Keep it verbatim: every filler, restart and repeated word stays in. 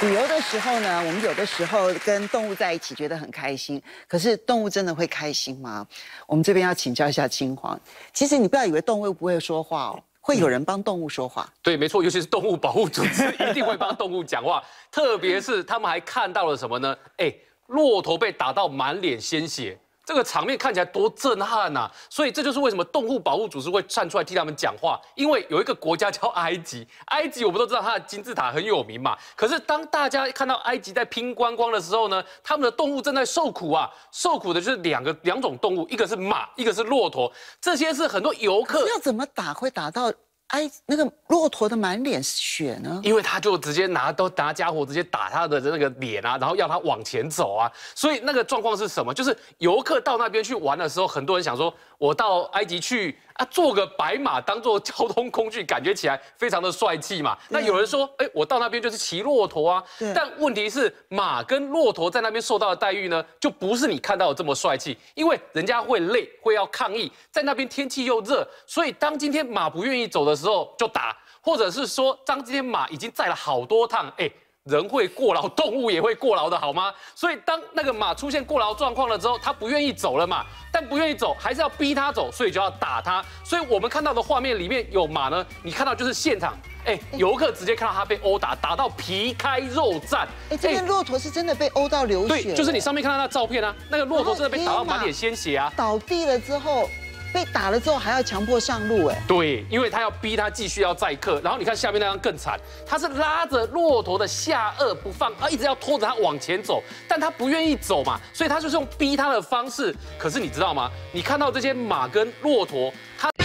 旅游的时候呢，我们有的时候跟动物在一起觉得很开心，可是动物真的会开心吗？我们这边要请教一下青黄。其实你不要以为动物不会说话哦，会有人帮动物说话。 对，没错，尤其是动物保护组织一定会帮动物讲话，特别是他们还看到了什么呢？哎，骆驼被打到满脸鲜血。 这个场面看起来多震撼呐、啊！所以这就是为什么动物保护组织会站出来替他们讲话，因为有一个国家叫埃及，埃及我们都知道它的金字塔很有名嘛。可是当大家看到埃及在拼观光的时候呢，他们的动物正在受苦啊，受苦的就是两个两种动物，一个是马，一个是骆驼，这些是很多游客要怎么打会打到？ 哎，那个骆驼的满脸血呢？ 因为他就直接拿刀拿家伙直接打他的那个脸啊，然后要他往前走啊，所以那个状况是什么？就是游客到那边去玩的时候，很多人想说，我到埃及去啊，坐个白马当做交通工具，感觉起来非常的帅气嘛。那有人说，哎，我到那边就是骑骆驼啊，但问题是马跟骆驼在那边受到的待遇呢，就不是你看到的这么帅气，因为人家会累，会要抗议，在那边天气又热，所以当今天马不愿意走的时候就打，或者是说，当今天马已经载了好多趟，哎，人会过劳，动物也会过劳的好吗？所以当那个马出现过劳状况了之后，它不愿意走了嘛，但不愿意走还是要逼它走，所以就要打它。所以我们看到的画面里面有马呢，你看到就是现场。 哎，游客直接看到他被殴打，打到皮开肉绽。 哎，这边骆驼是真的被殴到流血。 对，就是你上面看到那照片啊，那个骆驼真的被打到满脸鲜血啊。 倒地了之后，被打了之后还要强迫上路，哎。 对，因为他要逼他继续要载客。然后你看下面那张更惨，他是拉着骆驼的下颚不放，啊，一直要拖着他往前走，但他不愿意走嘛，所以他就是用逼他的方式。可是你知道吗？你看到这些马跟骆驼，它。